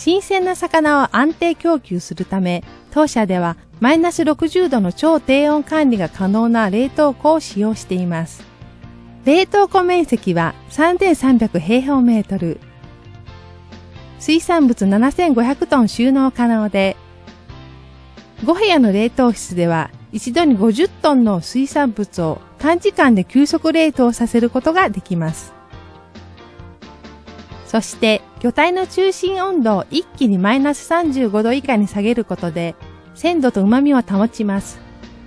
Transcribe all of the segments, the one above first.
新鮮な魚を安定供給するため、当社ではマイナス60度の超低温管理が可能な冷凍庫を使用しています。冷凍庫面積は3300平方メートル。水産物7500トン収納可能で、5部屋の冷凍室では一度に50トンの水産物を短時間で急速冷凍させることができます。そして、魚体の中心温度を一気にマイナス35度以下に下げることで、鮮度と旨味を保ちます。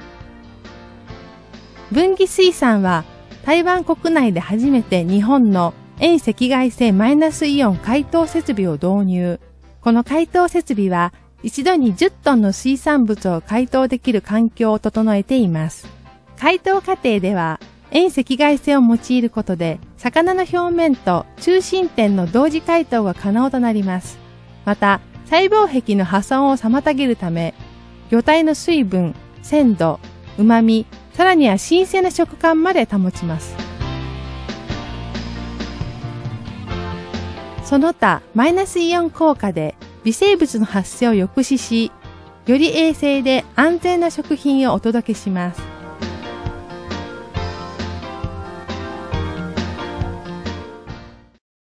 文義水産は、台湾国内で初めて日本の遠赤外線マイナスイオン解凍設備を導入。この解凍設備は、一度に10トンの水産物を解凍できる環境を整えています。解凍過程では、遠赤外線を用いることで、魚の表面と中心点の同時解凍が可能となります。また、細胞壁の破損を妨げるため、魚体の水分、鮮度、旨味、さらには新鮮な食感まで保ちます。その他、マイナスイオン効果で微生物の発生を抑止し、より衛生で安全な食品をお届けします。